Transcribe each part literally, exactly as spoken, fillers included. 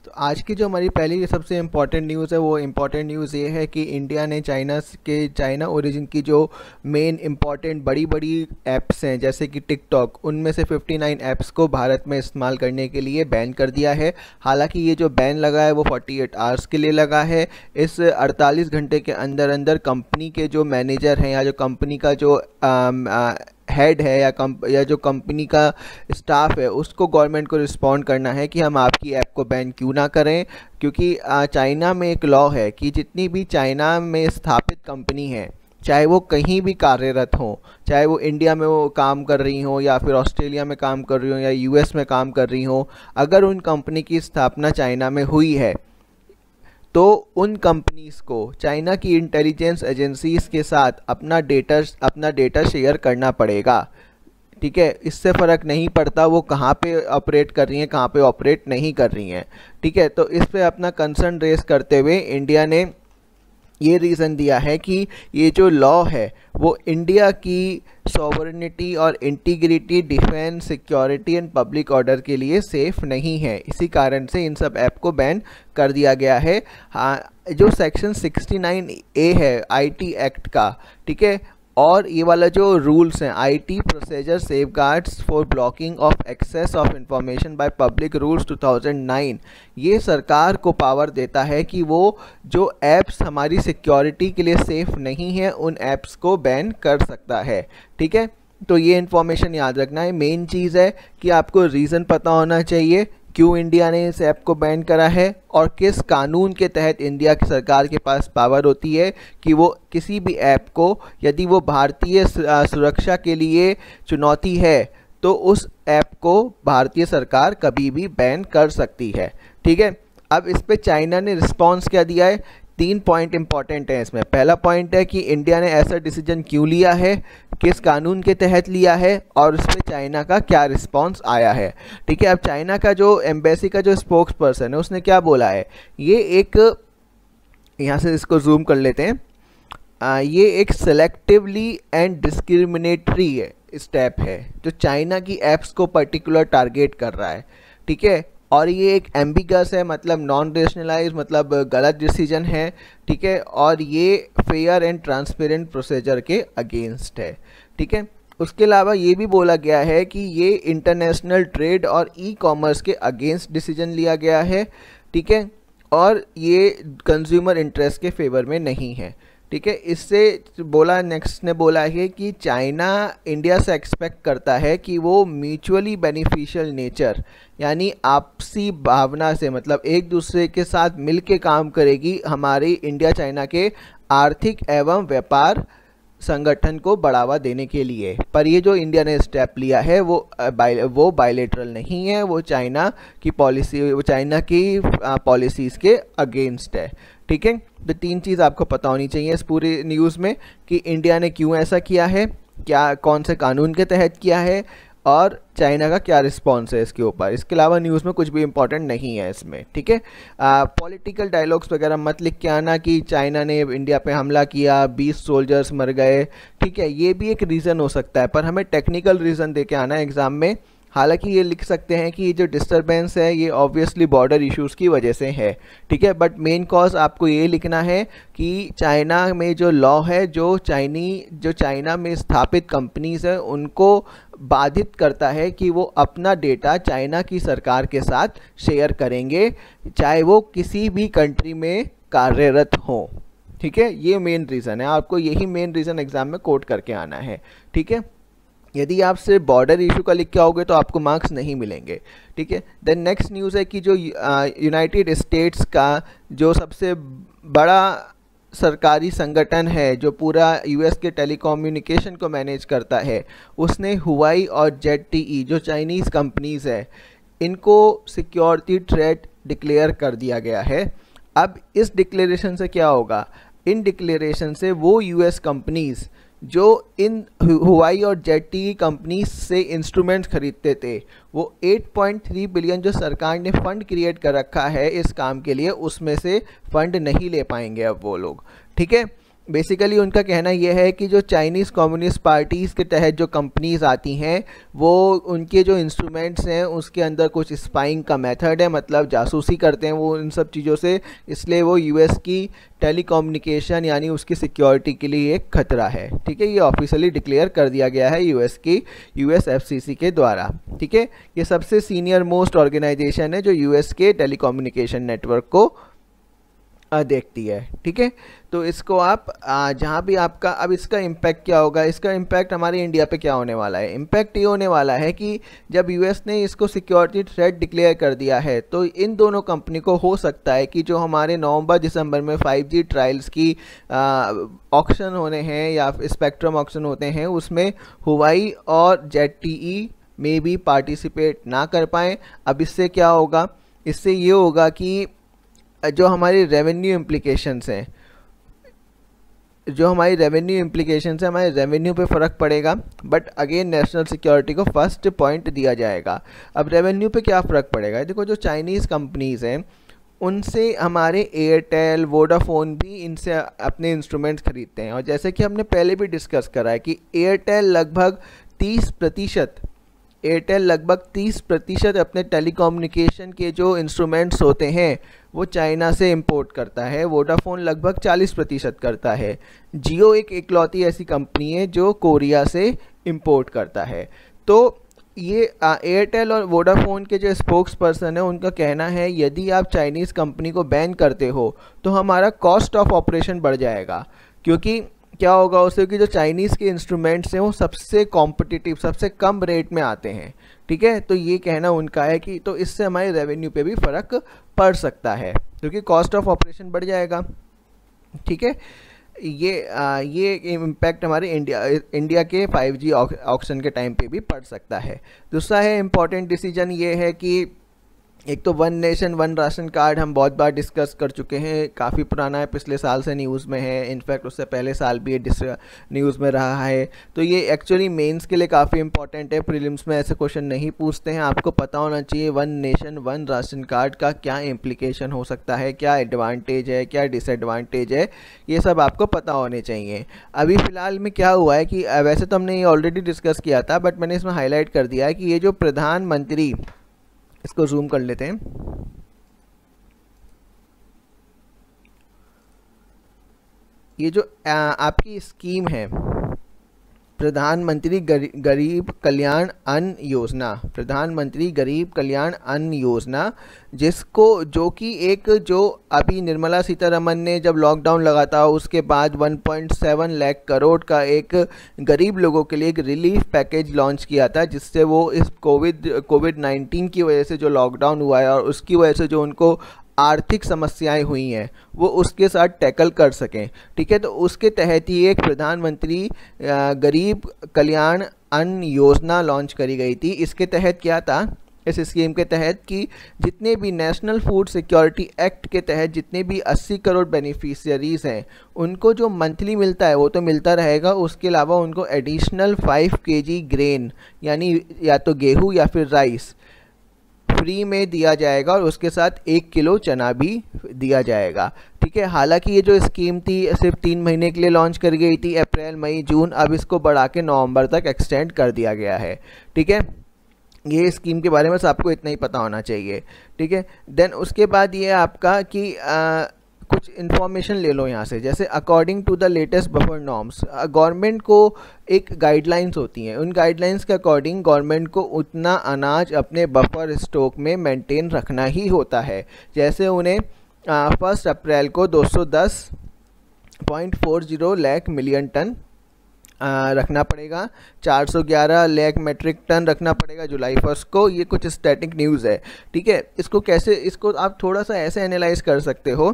तो आज की जो हमारी पहली सबसे इम्पॉर्टेंट न्यूज़ है वो इम्पॉर्टेंट न्यूज़ ये है कि इंडिया ने चाइना के चाइना ओरिजिन की जो मेन इम्पॉर्टेंट बड़ी बड़ी ऐप्स हैं जैसे कि टिकटॉक, उनमें से उनसठ ऐप्स को भारत में इस्तेमाल करने के लिए बैन कर दिया है। हालांकि ये जो बैन लगा है वो अड़तालीस आवर्स के लिए लगा है। इस अड़तालीस घंटे के अंदर अंदर कंपनी के जो मैनेजर हैं या जो कंपनी का जो आम, आ, हेड है या कंप या जो कंपनी का स्टाफ है उसको गवर्नमेंट को रिस्पॉन्ड करना है कि हम आपकी ऐप को बैन क्यों ना करें। क्योंकि चाइना में एक लॉ है कि जितनी भी चाइना में स्थापित कंपनी है, चाहे वो कहीं भी कार्यरत हो, चाहे वो इंडिया में वो काम कर रही हो या फिर ऑस्ट्रेलिया में काम कर रही हो या यूएस में काम कर रही हो, अगर उन कंपनी की स्थापना चाइना में हुई है तो उन कंपनीज़ को चाइना की इंटेलिजेंस एजेंसीज़ के साथ अपना डेटा अपना डेटा शेयर करना पड़ेगा। ठीक है, इससे फ़र्क नहीं पड़ता वो कहाँ पे ऑपरेट कर रही हैं, कहाँ पे ऑपरेट नहीं कर रही हैं। ठीक है, तो इस पे अपना कंसर्न रेस करते हुए इंडिया ने ये रीज़न दिया है कि ये जो लॉ है वो इंडिया की सॉवरेनिटी और integrity, defence, security and public order के लिए सेफ़ नहीं है। इसी कारण से इन सब ऐप को बैन कर दिया गया है। हाँ, जो सेक्शन सिक्सटी नाइन ए है आईटी एक्ट का, ठीक है, और ये वाला जो रूल्स हैं IT procedure safeguards for blocking of access of information by public rules two thousand nine, ये सरकार को पावर देता है कि वो जो ऐप्स हमारी सिक्योरिटी के लिए सेफ़ नहीं है उन ऐप्स को बैन कर सकता है। ठीक है, तो ये इन्फॉर्मेशन याद रखना है। मेन चीज़ है कि आपको रीज़न पता होना चाहिए क्यों इंडिया ने इस ऐप को बैन करा है और किस कानून के तहत इंडिया की सरकार के पास पावर होती है कि वो किसी भी ऐप को, यदि वो भारतीय सुरक्षा के लिए चुनौती है तो उस ऐप को भारतीय सरकार कभी भी बैन कर सकती है। ठीक है, अब इस पे चाइना ने रिस्पॉन्स क्या दिया है, तीन पॉइंट इंपॉर्टेंट हैं इसमें। पहला पॉइंट है कि इंडिया ने ऐसा डिसीजन क्यों लिया है, किस कानून के तहत लिया है और उस पर चाइना का क्या रिस्पांस आया है। ठीक है, अब चाइना का जो एम्बेसी का जो स्पोक्स पर्सन है उसने क्या बोला है, ये एक, यहाँ से इसको जूम कर लेते हैं, आ, ये एक सेलेक्टिवली एंड डिस्क्रिमिनेटरी स्टेप है जो चाइना की ऐप्स को पर्टिकुलर टारगेट कर रहा है। ठीक है, और ये एक एम्बिगस है, मतलब नॉन रेशनलाइज, मतलब गलत डिसीजन है। ठीक है, और ये फेयर एंड ट्रांसपेरेंट प्रोसीजर के अगेंस्ट है। ठीक है, उसके अलावा ये भी बोला गया है कि ये इंटरनेशनल ट्रेड और ई कॉमर्स के अगेंस्ट डिसीजन लिया गया है। ठीक है, और ये कंज्यूमर इंटरेस्ट के फेवर में नहीं है। ठीक है, इससे बोला, नेक्स्ट ने बोला है कि चाइना इंडिया से एक्सपेक्ट करता है कि वो म्यूचुअली बेनिफिशियल नेचर, यानी आपसी भावना से, मतलब एक दूसरे के साथ मिल के काम करेगी हमारी इंडिया चाइना के आर्थिक एवं व्यापार संगठन को बढ़ावा देने के लिए। पर ये जो इंडिया ने स्टेप लिया है वो बाइ वो बायलेटरल नहीं है, वो चाइना की पॉलिसी, वो चाइना की पॉलिसीज़ के अगेंस्ट है। ठीक है, तो तीन चीज़ आपको पता होनी चाहिए इस पूरी न्यूज़ में कि इंडिया ने क्यों ऐसा किया है, क्या कौन से कानून के तहत किया है और चाइना का क्या रिस्पॉन्स है इसके ऊपर। इसके अलावा न्यूज़ में कुछ भी इंपॉर्टेंट नहीं है इसमें। ठीक है, पॉलिटिकल डायलॉग्स वगैरह मत लिख के आना कि चाइना ने इंडिया पे हमला किया, बीस सोल्जर्स मर गए। ठीक है, ये भी एक रीज़न हो सकता है पर हमें टेक्निकल रीज़न दे के आना है एग्ज़ाम में। हालांकि ये लिख सकते हैं कि ये जो डिस्टरबेंस है ये ऑब्वियसली बॉर्डर इश्यूज़ की वजह से है। ठीक है, बट मेन कॉज आपको ये लिखना है कि चाइना में जो लॉ है, जो चाइनी जो चाइना में स्थापित कंपनीज़ हैं उनको बाधित करता है कि वो अपना डेटा चाइना की सरकार के साथ शेयर करेंगे, चाहे वो किसी भी कंट्री में कार्यरत हो। ठीक है, ये मेन रीज़न है, आपको यही मेन रीज़न एग्ज़ाम में कोट करके आना है। ठीक है, यदि आप सिर्फ बॉर्डर इशू का लिख के आओगे तो आपको मार्क्स नहीं मिलेंगे। ठीक है, देन नेक्स्ट न्यूज़ है कि जो यूनाइटेड स्टेट्स का जो सबसे बड़ा सरकारी संगठन है जो पूरा यूएस के टेलीकम्युनिकेशन को मैनेज करता है, उसने हुआई और जेड-टी ई जो चाइनीज़ कंपनीज़ है इनको सिक्योरिटी थ्रेट डिक्लेयर कर दिया गया है। अब इस डिक्लेरेशन से क्या होगा, इन डिक्लेरेशन से वो यूएस कंपनीज़ जो इन हुआई और जेड-टी ई कंपनी से इंस्ट्रूमेंट्स खरीदते थे, वो आठ पॉइंट तीन बिलियन जो सरकार ने फ़ंड क्रिएट कर रखा है इस काम के लिए, उसमें से फ़ंड नहीं ले पाएंगे अब वो लोग। ठीक है, बेसिकली उनका कहना यह है कि जो चाइनीज़ कम्युनिस्ट पार्टीज़ के तहत जो कंपनीज आती हैं वो उनके जो इंस्ट्रूमेंट्स हैं उसके अंदर कुछ स्पाइंग का मेथड है, मतलब जासूसी करते हैं वो इन सब चीज़ों से, इसलिए वो यूएस की टेलीकम्युनिकेशन यानी उसकी सिक्योरिटी के लिए एक खतरा है। ठीक है, ये ऑफिशियली डिक्लेयर कर दिया गया है यूएस की यूएस एफसीसी के द्वारा। ठीक है, ये सबसे सीनियर मोस्ट ऑर्गेनाइजेशन है जो यूएस के टेलीकम्युनिकेशन नेटवर्क को देखती है। ठीक है, तो इसको आप जहाँ भी आपका, अब इसका इम्पैक्ट क्या होगा, इसका इम्पैक्ट हमारे इंडिया पे क्या होने वाला है। इम्पैक्ट ये होने वाला है कि जब यूएस ने इसको सिक्योरिटी थ्रेट डिक्लेयर कर दिया है तो इन दोनों कंपनी को हो सकता है कि जो हमारे नवंबर दिसंबर में फाइव जी ट्रायल्स की ऑक्शन होने हैं या स्पेक्ट्रम ऑक्शन होते हैं उसमें हुवाई और जेडटीई में भी पार्टिसिपेट ना कर पाएँ। अब इससे क्या होगा, इससे ये होगा कि जो हमारी रेवेन्यू इम्प्लीकेशंस हैं जो हमारी रेवेन्यू इम्प्लीकेशंस है हमारे रेवेन्यू पे फ़र्क पड़ेगा, बट अगेन नेशनल सिक्योरिटी को फर्स्ट पॉइंट दिया जाएगा। अब रेवेन्यू पे क्या फ़र्क पड़ेगा, देखो जो चाइनीज़ कंपनीज़ हैं उनसे हमारे एयरटेल वोडाफोन भी इनसे अपने इंस्ट्रूमेंट्स खरीदते हैं, और जैसे कि हमने पहले भी डिस्कस करा है कि एयरटेल लगभग तीस प्रतिशत एयरटेल लगभग तीस प्रतिशत अपने टेलीकम्युनिकेशन के जो इंस्ट्रूमेंट्स होते हैं वो चाइना से इंपोर्ट करता है, वोडाफोन लगभग चालीस प्रतिशत करता है, जियो एक इकलौती ऐसी कंपनी है जो कोरिया से इंपोर्ट करता है। तो ये एयरटेल और वोडाफोन के जो स्पोक्स पर्सन है उनका कहना है यदि आप चाइनीज़ कंपनी को बैन करते हो तो हमारा कॉस्ट ऑफ ऑपरेशन बढ़ जाएगा, क्योंकि क्या होगा उससे कि जो चाइनीज़ के इंस्ट्रूमेंट्स हैं वो सबसे कॉम्पिटिटिव सबसे कम रेट में आते हैं। ठीक है, तो ये कहना उनका है कि तो इससे हमारे रेवेन्यू पे भी फ़र्क पड़ सकता है क्योंकि कॉस्ट ऑफ ऑपरेशन बढ़ जाएगा। ठीक है, ये आ, ये इम्पैक्ट हमारे इंडिया इंडिया के फाइव जी ऑक्शन के टाइम पे भी पड़ सकता है। दूसरा है इम्पॉर्टेंट डिसीजन ये है कि एक तो one nation one ration card हम बहुत बार डिस्कस कर चुके हैं, काफ़ी पुराना है, पिछले साल से न्यूज़ में है, इनफैक्ट उससे पहले साल भी ये न्यूज़ में रहा है। तो ये एक्चुअली मेंस के लिए काफ़ी इंपॉर्टेंट है, प्रीलिम्स में ऐसे क्वेश्चन नहीं पूछते हैं। आपको पता होना चाहिए one nation one ration card का क्या इम्प्लीकेशन हो सकता है, क्या एडवांटेज है, क्या डिसएडवांटेज है, ये सब आपको पता होने चाहिए। अभी फ़िलहाल में क्या हुआ है कि वैसे तो हमने ये ऑलरेडी डिस्कस किया था बट मैंने इसमें हाईलाइट कर दिया है कि ये जो प्रधानमंत्री, इसको जूम कर लेते हैं, ये जो आ, आपकी स्कीम है प्रधानमंत्री गरीब कल्याण अन्न योजना, प्रधानमंत्री गरीब कल्याण अन्न योजना, जिसको जो कि एक जो अभी निर्मला सीतारमन ने जब लॉकडाउन लगा था उसके बाद one point seven lakh crore का एक गरीब लोगों के लिए एक रिलीफ पैकेज लॉन्च किया था, जिससे वो इस कोविड कोविड नाइन्टीन की वजह से जो लॉकडाउन हुआ है और उसकी वजह से जो उनको आर्थिक समस्याएं हुई हैं वो उसके साथ टैकल कर सकें। ठीक है, तो उसके तहत ही एक प्रधानमंत्री गरीब कल्याण अन्न योजना लॉन्च करी गई थी। इसके तहत क्या था, इस स्कीम के तहत कि जितने भी नेशनल फूड सिक्योरिटी एक्ट के तहत जितने भी अस्सी करोड़ बेनिफिशियरीज हैं उनको जो मंथली मिलता है वो तो मिलता रहेगा, उसके अलावा उनको एडिशनल फाइव केजी ग्रेन यानी या तो गेहूँ या फिर राइस फ्री में दिया जाएगा और उसके साथ एक किलो चना भी दिया जाएगा। ठीक है, हालांकि ये जो स्कीम थी सिर्फ तीन महीने के लिए लॉन्च कर गई थी, अप्रैल मई जून, अब इसको बढ़ा के नवंबर तक एक्सटेंड कर दिया गया है। ठीक है, ये स्कीम के बारे में आपको इतना ही पता होना चाहिए। ठीक है, देन उसके बाद ये आपका कि आ, कुछ इन्फॉर्मेशन ले लो यहाँ से, जैसे according to the latest buffer norms, government को एक गाइडलाइंस होती हैं, उन गाइडलाइंस के अकॉर्डिंग गवर्नमेंट को उतना अनाज अपने बफर स्टॉक में मेंटेन रखना ही होता है। जैसे उन्हें फर्स्ट अप्रैल को दो सौ दस point four zero lakh million ton आ, रखना पड़ेगा, चार सौ ग्यारह लाख मेट्रिक टन रखना पड़ेगा जुलाई फर्स्ट को। ये कुछ स्टैटिक न्यूज़ है। ठीक है, इसको कैसे, इसको आप थोड़ा सा ऐसे एनालाइज कर सकते हो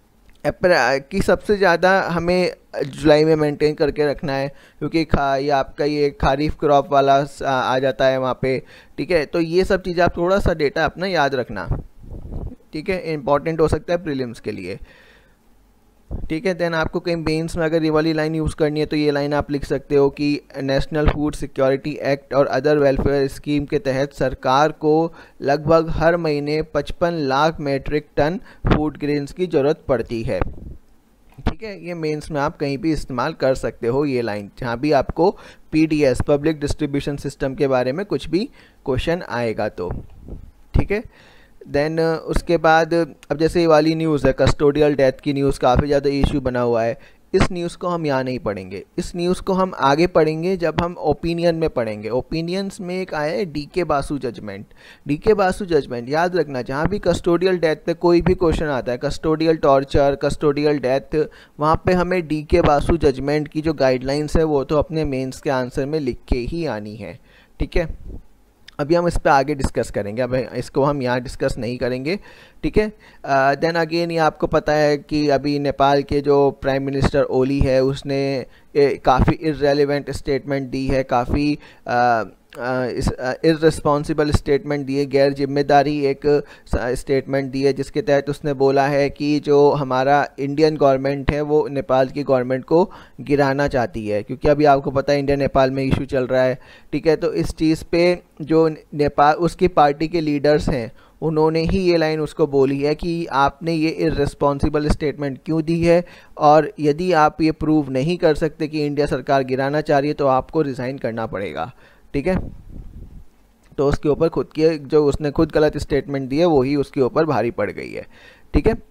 कि सबसे ज़्यादा हमें जुलाई में मेंटेन करके रखना है क्योंकि खा ये आपका ये खारीफ क्रॉप वाला आ जाता है वहाँ पे। ठीक है, तो ये सब चीज़ें आप थोड़ा सा डेटा अपना याद रखना। ठीक है, इंपॉर्टेंट हो सकता है प्रीलिम्स के लिए। ठीक है, देन आपको कहीं मेंस में अगर ये वाली लाइन यूज़ करनी है तो ये लाइन आप लिख सकते हो कि नेशनल फूड सिक्योरिटी एक्ट और अदर वेलफेयर स्कीम के तहत सरकार को लगभग हर महीने पचपन lakh metric ton food grains की ज़रूरत पड़ती है। ठीक ठीक है, ये मेंस में आप कहीं भी इस्तेमाल कर सकते हो ये लाइन, जहाँ भी आपको पीडीएस पब्लिक डिस्ट्रीब्यूशन सिस्टम के बारे में कुछ भी क्वेश्चन आएगा तो। ठीक है, देन उसके बाद अब जैसे ये वाली न्यूज़ है कस्टोडियल डेथ की न्यूज़, काफ़ी ज़्यादा इशू बना हुआ है। इस न्यूज़ को हम यहाँ नहीं पढ़ेंगे, इस न्यूज़ को हम आगे पढ़ेंगे जब हम ओपिनियन में पढ़ेंगे। ओपिनियंस में एक आया है डी के बासु जजमेंट। डी के बासु जजमेंट याद रखना, जहाँ भी कस्टोडियल डेथ पे कोई भी क्वेश्चन आता है, कस्टोडियल टॉर्चर, कस्टोडियल डेथ, वहाँ पे हमें डी के बासु जजमेंट की जो गाइडलाइंस है वो तो अपने मेंस के आंसर में लिख के ही आनी है। ठीक है, अभी हम इस पर आगे डिस्कस करेंगे, अब इसको हम यहाँ डिस्कस नहीं करेंगे। ठीक है, देन अगेन ये आपको पता है कि अभी नेपाल के जो प्राइम मिनिस्टर ओली है उसने काफ़ी इररेलेवेंट स्टेटमेंट दी है, काफ़ी इस इररिस्पॉन्सिबल स्टेटमेंट दी है, गैर जिम्मेदारी एक स्टेटमेंट दी है, जिसके तहत उसने बोला है कि जो हमारा इंडियन गवर्नमेंट है वो नेपाल की गवर्नमेंट को गिराना चाहती है, क्योंकि अभी आपको पता है इंडिया नेपाल में इशू चल रहा है। ठीक है, तो इस चीज़ पे जो नेपाल उसकी पार्टी के लीडर्स हैं उन्होंने ही ये लाइन उसको बोली है कि आपने ये इररिस्पॉन्सिबल स्टेटमेंट क्यों दी है, और यदि आप ये प्रूव नहीं कर सकते कि इंडिया सरकार गिराना चाह रही है तो आपको रिज़ाइन करना पड़ेगा। ठीक है, तो उसके ऊपर खुद की जो उसने खुद गलत स्टेटमेंट दी है वही उसके ऊपर भारी पड़ गई है। ठीक है,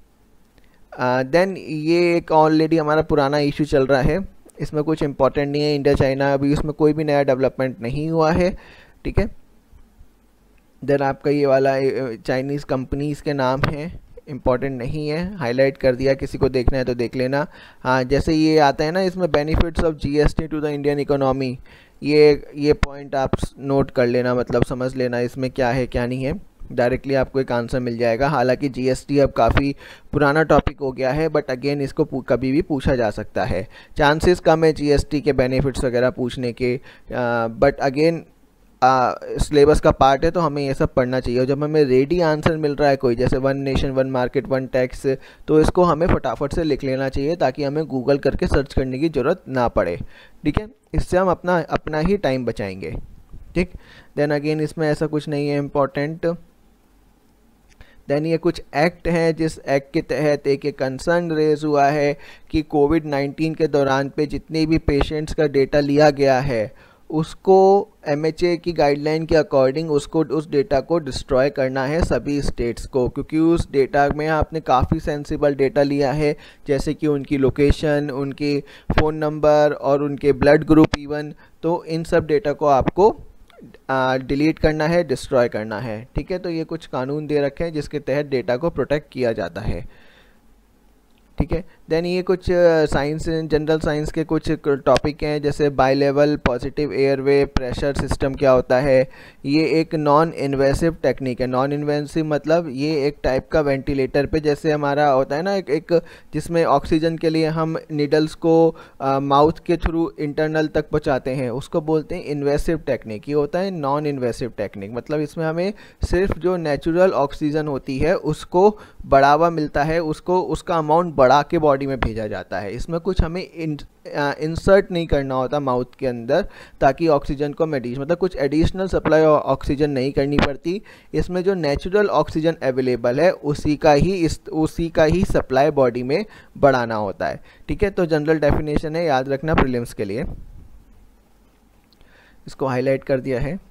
देन ये एक ऑलरेडी हमारा पुराना इशू चल रहा है, इसमें कुछ इंपॉर्टेंट नहीं है, इंडिया चाइना अभी उसमें कोई भी नया डेवलपमेंट नहीं हुआ है। ठीक है, देन आपका ये वाला चाइनीज़ कंपनीज़ के नाम हैं, इम्पॉर्टेंट नहीं है, हाईलाइट कर दिया, किसी को देखना है तो देख लेना। हाँ, जैसे ये आता है ना इसमें benefits of GST to the Indian economy, ये ये पॉइंट आप नोट कर लेना, मतलब समझ लेना इसमें क्या है क्या नहीं है, डायरेक्टली आपको एक आंसर मिल जाएगा। हालांकि जीएसटी अब काफ़ी पुराना टॉपिक हो गया है, बट अगेन इसको कभी भी पूछा जा सकता है, चांसेस कम है जीएसटी के बेनिफिट्स वगैरह पूछने के, बट अगेन सिलेबस का पार्ट है तो हमें ये सब पढ़ना चाहिए। और जब हमें रेडी आंसर मिल रहा है कोई, जैसे one nation one market one tax, तो इसको हमें फटाफट से लिख लेना चाहिए ताकि हमें गूगल करके सर्च करने की ज़रूरत ना पड़े। ठीक है, इससे हम अपना अपना ही टाइम बचाएंगे। ठीक, देन अगेन इसमें ऐसा कुछ नहीं है इम्पॉर्टेंट। देन ये कुछ एक्ट हैं जिस एक्ट के तहत एक एक कंसर्न रेज हुआ है कि कोविड नाइन्टीन के दौरान पे जितने भी पेशेंट्स का डेटा लिया गया है उसको एमएचए की गाइडलाइन के अकॉर्डिंग उसको उस डेटा को डिस्ट्रॉय करना है सभी स्टेट्स को, क्योंकि उस डेटा में आपने काफ़ी सेंसिबल डेटा लिया है, जैसे कि उनकी लोकेशन, उनके फ़ोन नंबर और उनके ब्लड ग्रुप इवन, तो इन सब डेटा को आपको डिलीट करना है, डिस्ट्रॉय करना है। ठीक है, तो ये कुछ कानून दे रखे हैं जिसके तहत डेटा को प्रोटेक्ट किया जाता है। ठीक है, देन ये कुछ साइंस जनरल साइंस के कुछ टॉपिक हैं, जैसे bi level positive airway pressure system क्या होता है। ये एक नॉन इन्वेसिव टेक्निक है। नॉन इन्वेसिव मतलब ये एक टाइप का वेंटिलेटर पे जैसे हमारा होता है ना एक, एक जिसमें ऑक्सीजन के लिए हम निडल्स को माउथ के थ्रू इंटरनल तक पहुंचाते हैं, उसको बोलते हैं इन्वेसिव टेक्निक। ये होता है नॉन इन्वेसिव टेक्निक, मतलब इसमें हमें सिर्फ जो नेचुरल ऑक्सीजन होती है उसको बढ़ावा मिलता है, उसको उसका अमाउंट बढ़ा के बॉडी में भेजा जाता है। इसमें कुछ हमें इन, इंसर्ट नहीं करना होता माउथ के अंदर, ताकि ऑक्सीजन को मेडिस मतलब कुछ एडिशनल सप्लाई ऑक्सीजन नहीं करनी पड़ती। इसमें जो नेचुरल ऑक्सीजन अवेलेबल है उसी का ही इस उसी का ही सप्लाई बॉडी में बढ़ाना होता है। ठीक है, तो जनरल डेफिनेशन है, याद रखना प्रीलिम्स के लिए, इसको हाईलाइट कर दिया है।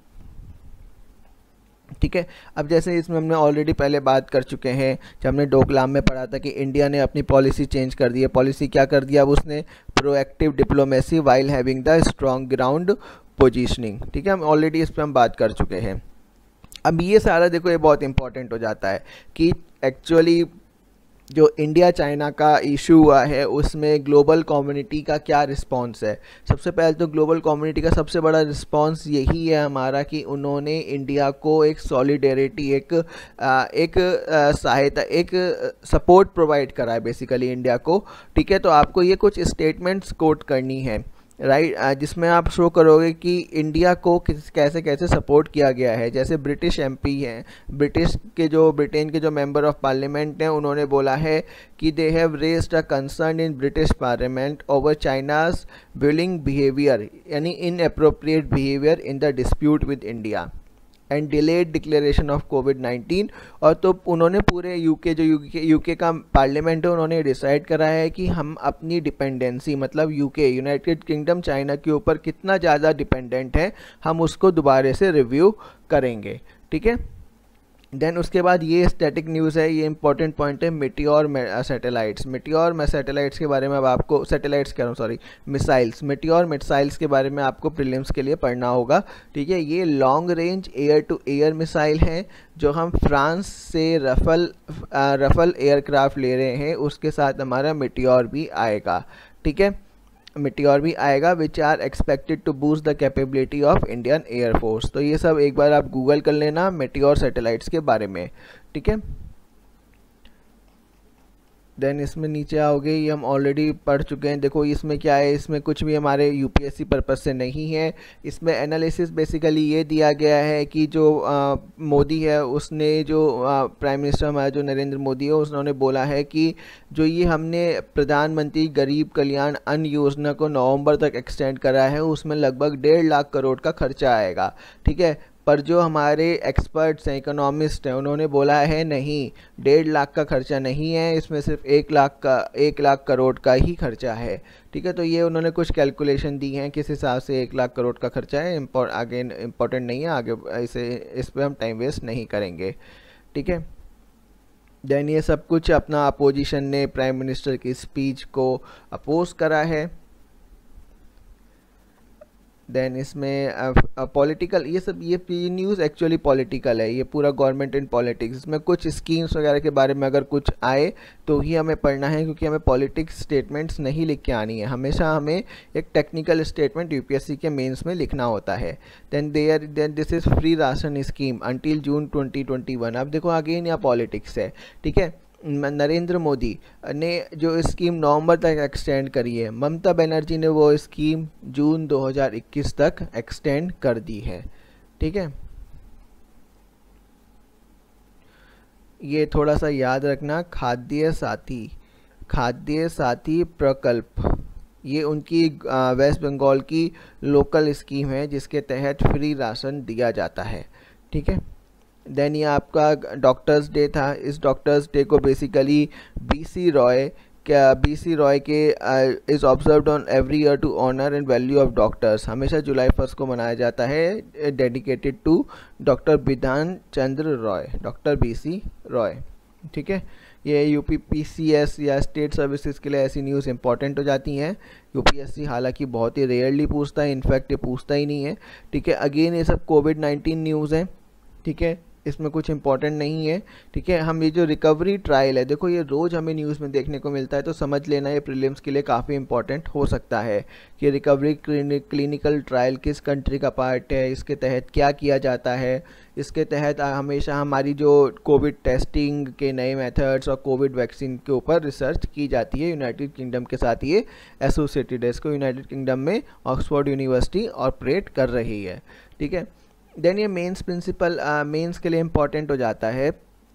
ठीक है, अब जैसे इसमें हमने ऑलरेडी पहले बात कर चुके हैं, जब हमने डोकलाम में पढ़ा था कि इंडिया ने अपनी पॉलिसी चेंज कर दी है। पॉलिसी क्या कर दिया अब उसने, proactive diplomacy while having the strong ground positioning. ठीक है, हम ऑलरेडी इस पर हम बात कर चुके हैं। अब ये सारा देखो ये बहुत इंपॉर्टेंट हो जाता है कि एक्चुअली जो इंडिया चाइना का इशू हुआ है उसमें ग्लोबल कम्युनिटी का क्या रिस्पांस है। सबसे पहले तो ग्लोबल कम्युनिटी का सबसे बड़ा रिस्पांस यही है हमारा कि उन्होंने इंडिया को एक सॉलिडेरिटी, एक एक सहायता, एक सपोर्ट प्रोवाइड करा है बेसिकली इंडिया को। ठीक है, तो आपको ये कुछ स्टेटमेंट्स कोट करनी है, राइट right, जिसमें आप शो करोगे कि इंडिया को किस कैसे कैसे सपोर्ट किया गया है। जैसे ब्रिटिश एमपी हैं, ब्रिटिश के जो ब्रिटेन के जो मेंबर ऑफ पार्लियामेंट हैं, उन्होंने बोला है कि they have raised a concern in British parliament over China's willing behaviour, यानी inappropriate behaviour in the dispute with India. And delayed declaration of covid nineteen. और तो उन्होंने पूरे यूके जो यूके यूके का पार्लियामेंट है उन्होंने डिसाइड करा है कि हम अपनी डिपेंडेंसी मतलब यूके यूनाइटेड किंगडम चाइना के ऊपर कितना ज़्यादा डिपेंडेंट है हम उसको दोबारा से रिव्यू करेंगे। ठीक है, देन उसके बाद ये स्टैटिक न्यूज़ है, ये इंपॉर्टेंट पॉइंट है मेटियोर सैटेलाइट्स। मेटियोर में सैटेलाइट्स के बारे में अब आपको सैटेलाइट्स कह रहा हूँ सॉरी मिसाइल्स मेटियोर मिसाइल्स के बारे में आपको प्रीलिम्स के लिए पढ़ना होगा। ठीक है, ये long range air to air missile हैं जो हम फ्रांस से रफल रफल एयरक्राफ्ट ले रहे हैं, उसके साथ हमारा मेटियोर भी आएगा। ठीक है, मेटियोर भी आएगा which are expected to boost the capability of Indian air force. तो ये सब एक बार आप गूगल कर लेना मेटियोर सैटेलाइट्स के बारे में। ठीक है, देन इसमें नीचे आओगे, ये हम ऑलरेडी पढ़ चुके हैं। देखो इसमें क्या है, इसमें कुछ भी हमारे यूपीएससी पर्पस से नहीं है। इसमें एनालिसिस बेसिकली ये दिया गया है कि जो आ, मोदी है उसने जो प्राइम मिनिस्टर हमारा जो नरेंद्र मोदी है उन्होंने बोला है कि जो ये हमने प्रधानमंत्री गरीब कल्याण अन्न योजना को नवंबर तक एक्सटेंड करा है उसमें लगभग डेढ़ लाख करोड़ का खर्चा आएगा। ठीक है, पर जो हमारे एक्सपर्ट्स हैं इकोनॉमिस्ट हैं उन्होंने बोला है नहीं, डेढ़ लाख का खर्चा नहीं है, इसमें सिर्फ एक लाख का एक लाख करोड़ का ही खर्चा है। ठीक है, तो ये उन्होंने कुछ कैलकुलेशन दी हैं किस हिसाब से एक लाख करोड़ का खर्चा है। इम्पोर्ट आगे इम्पोर्टेंट नहीं है, आगे इसे इस पर हम टाइम वेस्ट नहीं करेंगे। ठीक है, देन ये सब कुछ अपना अपोजिशन ने प्राइम मिनिस्टर की स्पीच को अपोज करा है। देन इसमें पॉलिटिकल ये सब ये न्यूज़ एक्चुअली पॉलिटिकल है, ये पूरा गवर्नमेंट इन पॉलिटिक्स। इसमें कुछ स्कीम्स वगैरह के बारे में अगर कुछ आए तो ही हमें पढ़ना है, क्योंकि हमें पॉलिटिक्स स्टेटमेंट्स नहीं लिख के आनी है, हमेशा हमें एक टेक्निकल स्टेटमेंट यूपीएससी के मेंस में लिखना होता है। Then there then this is free ration scheme until June twenty twenty one. अब देखो अगेन यहाँ पॉलिटिक्स है। ठीक है, नरेंद्र मोदी ने जो स्कीम नवंबर तक एक्सटेंड करी है, ममता बनर्जी ने वो स्कीम जून दो हज़ार इक्कीस तक एक्सटेंड कर दी है। ठीक है, ये थोड़ा सा याद रखना, खाद्य साथी खाद्य साथी प्रकल्प ये उनकी वेस्ट बंगाल की लोकल स्कीम है जिसके तहत फ्री राशन दिया जाता है। ठीक है, देन ये आपका डॉक्टर्स डे था। इस डॉक्टर्स डे को बेसिकली बीसी रॉय क्या बीसी रॉय के is observed on every year to honour and value of doctors. हमेशा जुलाई फर्स्ट को मनाया जाता है, dedicated to doctor Bidhan Chandra Roy, doctor BC Roy. ठीक है, ये यूपी पीसीएस या स्टेट सर्विसेज के लिए ऐसी न्यूज़ इंपॉर्टेंट हो जाती हैं। यूपीएससी हालांकि बहुत ही रेयरली पूछता है, इनफैक्ट ये पूछता ही नहीं है। ठीक है, अगेन ये सब कोविड नाइन्टीन न्यूज़ है। ठीक है, इसमें कुछ इंपॉर्टेंट नहीं है। ठीक है, हम ये जो रिकवरी ट्रायल है, देखो ये रोज़ हमें न्यूज़ में देखने को मिलता है, तो समझ लेना ये प्रीलिम्स के लिए काफ़ी इंपॉर्टेंट हो सकता है कि रिकवरी क्लिनिकल ट्रायल किस कंट्री का पार्ट है, इसके तहत क्या किया जाता है। इसके तहत हमेशा हमारी जो कोविड टेस्टिंग के नए मेथड्स और कोविड वैक्सीन के ऊपर रिसर्च की जाती है। यूनाइटेड किंगडम के साथ ये एसोसिएटेड है, इसको यूनाइटेड किंगडम में ऑक्सफोर्ड यूनिवर्सिटी ऑपरेट कर रही है। ठीक है, देन ये मेंस प्रिंसिपल मेंस के लिए इम्पॉर्टेंट हो जाता है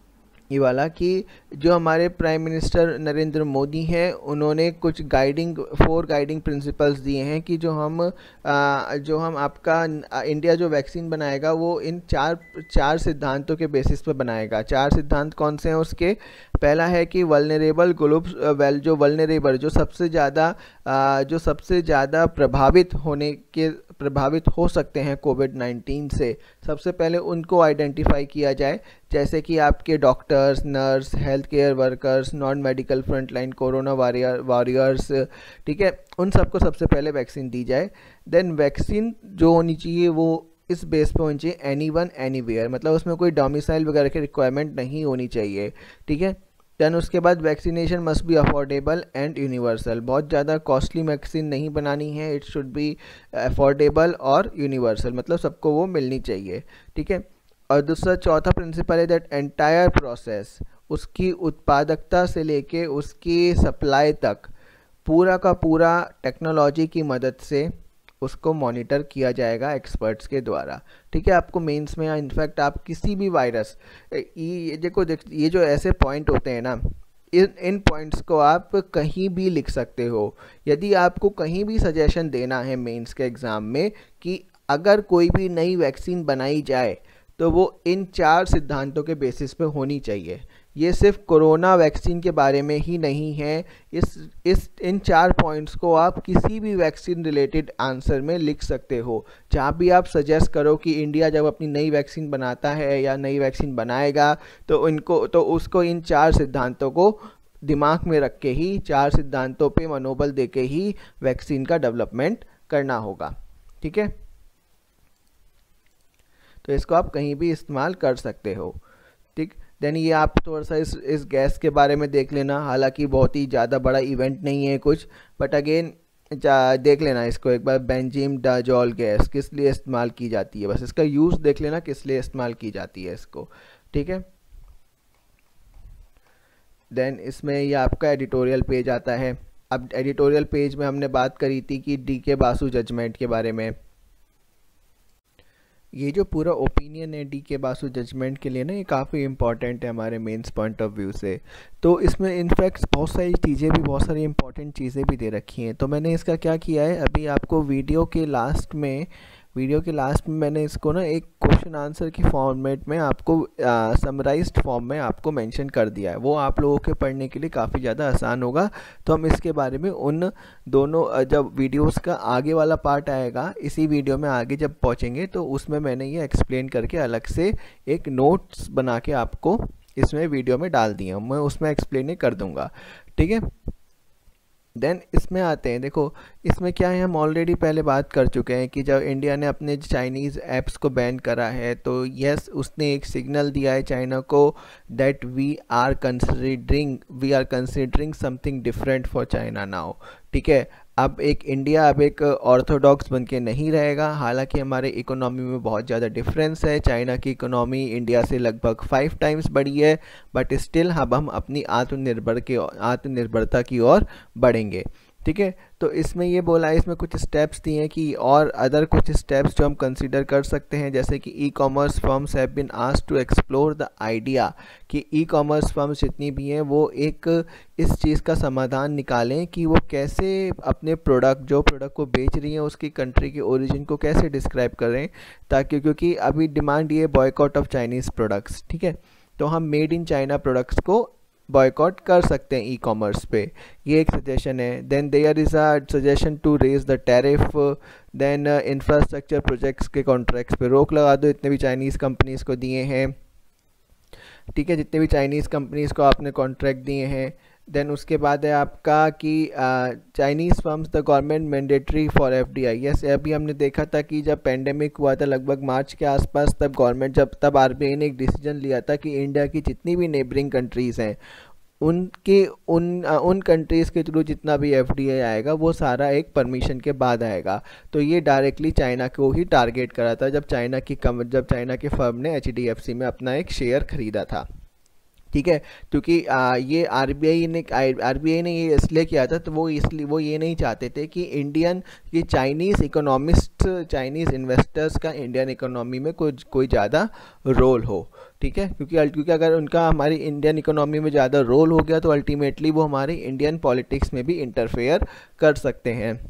ये वाला कि जो हमारे प्राइम मिनिस्टर नरेंद्र मोदी हैं उन्होंने कुछ गाइडिंग फोर गाइडिंग प्रिंसिपल्स दिए हैं कि जो हम आ, जो हम आपका इंडिया जो वैक्सीन बनाएगा वो इन चार चार सिद्धांतों के बेसिस पर बनाएगा। चार सिद्धांत कौन से हैं उसके? पहला है कि वल्नरेबल ग्रुप्स वेल जो वल्नरेबल जो सबसे ज़्यादा जो सबसे ज़्यादा प्रभावित होने के प्रभावित हो सकते हैं कोविड नाइन्टीन से, सबसे पहले उनको आइडेंटिफाई किया जाए, जैसे कि आपके doctors, nurse, health care workers, non medical frontline corona warrior warriors. ठीक है, उन सबको सबसे पहले वैक्सीन दी जाए। देन वैक्सीन जो होनी चाहिए वो इस बेस पे होनी चाहिए एनी वन एनी वेयर, मतलब उसमें कोई डोमिसाइल वगैरह की रिक्वायरमेंट नहीं होनी चाहिए। ठीक है, देन उसके बाद vaccination must be affordable and universal, बहुत ज़्यादा कॉस्टली वैक्सीन नहीं बनानी है, इट शुड बी अफोर्डेबल और यूनिवर्सल, मतलब सबको वो मिलनी चाहिए। ठीक है, और दूसरा चौथा प्रिंसिपल है दैट एंटायर प्रोसेस, उसकी उत्पादकता से लेके उसकी सप्लाई तक पूरा का पूरा टेक्नोलॉजी की मदद से उसको मॉनिटर किया जाएगा एक्सपर्ट्स के द्वारा। ठीक है, आपको मेंस में या इनफैक्ट आप किसी भी वायरस ये देखो देख ये जो ऐसे पॉइंट होते हैं ना, इन इन पॉइंट्स को आप कहीं भी लिख सकते हो। यदि आपको कहीं भी सजेशन देना है मेंस के एग्ज़ाम में कि अगर कोई भी नई वैक्सीन बनाई जाए तो वो इन चार सिद्धांतों के बेसिस पे होनी चाहिए। ये सिर्फ कोरोना वैक्सीन के बारे में ही नहीं है, इस इस इन चार पॉइंट्स को आप किसी भी वैक्सीन रिलेटेड आंसर में लिख सकते हो। जहाँ भी आप सजेस्ट करो कि इंडिया जब अपनी नई वैक्सीन बनाता है या नई वैक्सीन बनाएगा तो इनको तो उसको इन चार सिद्धांतों को दिमाग में रख के ही, चार सिद्धांतों पे मनोबल दे के ही वैक्सीन का डेवलपमेंट करना होगा। ठीक है, तो इसको आप कहीं भी इस्तेमाल कर सकते हो। ठीक, देन ये आप थोड़ा सा इस इस गैस के बारे में देख लेना, हालांकि बहुत ही ज़्यादा बड़ा इवेंट नहीं है कुछ, बट अगेन देख लेना इसको एक बार। बेंजीन डाजोल गैस किस लिए इस्तेमाल की जाती है, बस इसका यूज़ देख लेना किस लिए इस्तेमाल की जाती है इसको। ठीक है, देन इसमें ये आपका एडिटोरियल पेज आता है। अब एडिटोरियल पेज में हमने बात करी थी कि डी के बासु जजमेंट के बारे में। ये जो पूरा ओपिनियन है डी के बासु जजमेंट के लिए ना, ये काफ़ी इंपॉर्टेंट है हमारे मेंस पॉइंट ऑफ व्यू से। तो इसमें इनफैक्ट बहुत सारी चीज़ें भी, बहुत सारी इंपॉर्टेंट चीज़ें भी दे रखी हैं। तो मैंने इसका क्या किया है, अभी आपको वीडियो के लास्ट में वीडियो के लास्ट में मैंने इसको ना एक क्वेश्चन आंसर की फॉर्मेट में आपको समराइज्ड फॉर्म में आपको मेंशन कर दिया है। वो आप लोगों के पढ़ने के लिए काफ़ी ज़्यादा आसान होगा। तो हम इसके बारे में उन दोनों, जब वीडियोस का आगे वाला पार्ट आएगा, इसी वीडियो में आगे जब पहुंचेंगे तो उसमें मैंने ये एक्सप्लेन करके अलग से एक नोट्स बना के आपको इसमें वीडियो में डाल दिए, मैं उसमें एक्सप्लेन कर दूँगा। ठीक है, देन इसमें आते हैं। देखो इसमें क्या है, हम ऑलरेडी पहले बात कर चुके हैं कि जब इंडिया ने अपने चाइनीज़ ऐप्स को बैन करा है तो यस, उसने एक सिग्नल दिया है चाइना को that we are considering we are considering something different for China now. ठीक है, अब एक इंडिया अब एक ऑर्थोडॉक्स बन के नहीं रहेगा। हालांकि हमारे इकोनॉमी में बहुत ज़्यादा डिफरेंस है, चाइना की इकोनॉमी इंडिया से लगभग फाइव टाइम्स बढ़ी है, बट स्टिल अब हम अपनी आत्मनिर्भर के आत्मनिर्भरता की ओर बढ़ेंगे। ठीक है, तो इसमें ये बोला है, इसमें कुछ स्टेप्स दिए हैं कि और अदर कुछ स्टेप्स जो हम कंसीडर कर सकते हैं, जैसे कि e commerce firms have been asked to explore the idea कि ई कॉमर्स फर्म्स जितनी भी हैं वो एक इस चीज़ का समाधान निकालें कि वो कैसे अपने प्रोडक्ट, जो प्रोडक्ट को बेच रही हैं उसकी कंट्री के ओरिजिन को कैसे डिस्क्राइब करें, ताकि क्योंकि अभी डिमांड ये बॉयकॉट ऑफ चाइनीज़ प्रोडक्ट्स। ठीक है, तो हम मेड इन चाइना प्रोडक्ट्स को बॉयकॉट कर सकते हैं ई कॉमर्स पे, ये एक सजेशन है। Then there is a suggestion to raise the tariff. Then infrastructure projects के कॉन्ट्रैक्ट्स पे रोक लगा दो, इतने भी चाइनीज़ कंपनीज़ को दिए हैं। ठीक है, जितने भी चाइनीज़ कंपनीज़ को आपने कॉन्ट्रैक्ट दिए हैं। देन उसके बाद है आपका कि Chinese firms the government mandatory for FDI. Yes, अभी हमने देखा था कि जब पेंडेमिक हुआ था लगभग मार्च के आसपास, तब गवर्नमेंट जब तब आरबीआई ने एक डिसीजन लिया था कि इंडिया की जितनी भी नेबरिंग कंट्रीज़ हैं उनके उन उन कंट्रीज़ के थ्रू जितना भी एफडीआई आएगा वो सारा एक परमिशन के बाद आएगा। तो ये डायरेक्टली चाइना को ही टारगेट करा था जब चाइना की कम जब चाइना के फर्म ने एचडीएफसी में अपना एक शेयर खरीदा था। ठीक है, क्योंकि आ, ये आरबीआई ने आरबीआई ने ये इसलिए किया था, तो वो इसलिए वो ये नहीं चाहते थे कि इंडियन कि चाइनीज़ इकोनॉमिस्ट चाइनीज़ इन्वेस्टर्स का इंडियन इकोनॉमी में कोई कोई ज़्यादा रोल हो। ठीक है, क्योंकि क्योंकि अगर उनका हमारी इंडियन इकोनॉमी में ज़्यादा रोल हो गया तो अल्टीमेटली वो हमारी इंडियन पॉलिटिक्स में भी इंटरफेयर कर सकते हैं।